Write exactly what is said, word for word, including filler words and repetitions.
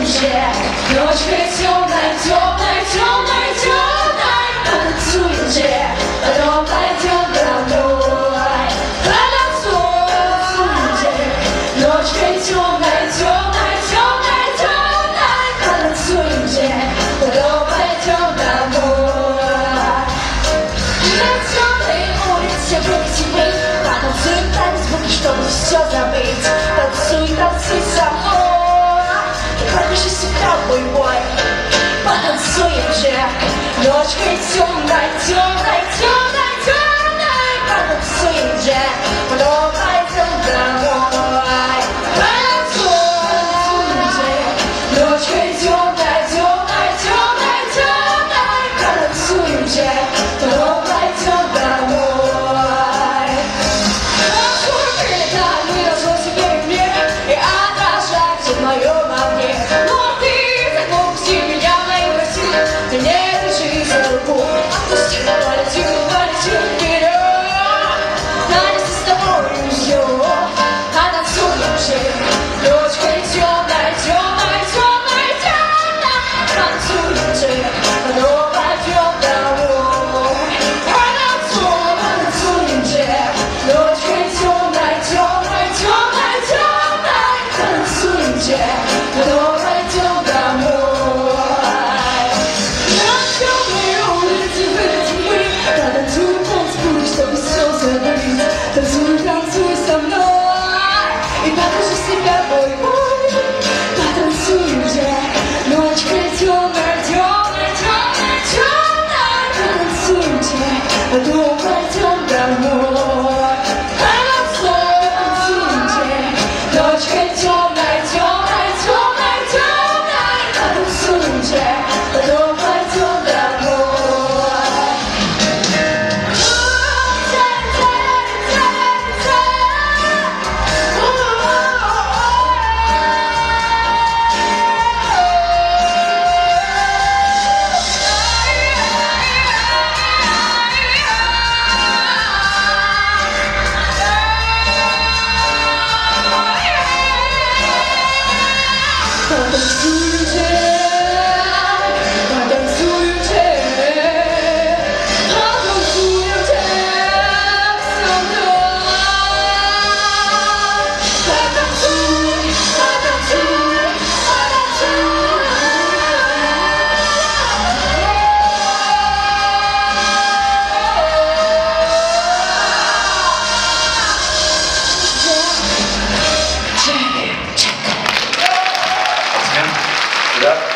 Джек. Ночка темная, темная, темная, темная. Потанцуем, Джек, потом пойдем домой. Потанцуем, Джек. Ночка темная, темная, темная, темная. Потанцуем, Джек, потом пойдем домой. На темной улице вместе мы потанцуем танец, звуки, чтобы все забыть. Танцуй, танцуй со мной. Покажи себя, мой бой. Потанцуем, Джек. Ночка темная, темная, темная, темная. Потанцуем, Джек, потом пойдем домой. Потанцуем, Джек. Ночка темная, темная, темная, темная. Потанцуем, Джек, потом пойдем домой. Танцуем, прилетаем, мы разносим вверх мир и отражаемся в моем огне. Но ты заглупи меня, мои гости, ты не держи за руку. Отпусти, полетим, полетим вперед. Танец с тобой ждем. Потанцуем, Джек. Ночка темная, темная, темная, темная. Потанцуем, Джек, потом пойдем домой. Потанцуем, потанцуем, Джек. Ночка темная, темная, темная, темная. Потанцуем, Джек, потом пойдем домой. На темной улице вылетим мы. Потанцуем, танцуем, чтобы все забыть. Танцуй, танцуй со мной и покажи себя, мой бой. Потанцуем, Джек. Ночка темная, темная, темная, темная. Потанцуем, Джек, потом пойдем домой. Потанцуем, танцуем, Джек. Ночка темная, темная, темная, темная. Потанцуем, Джек, потом пойдем домой. Потанцуем, Джек, потанцуем, Джек, потанцуем, Джек, со мной. Потанцуй, потанцуй, потанцуй. Джек, Джек, Джек. Да?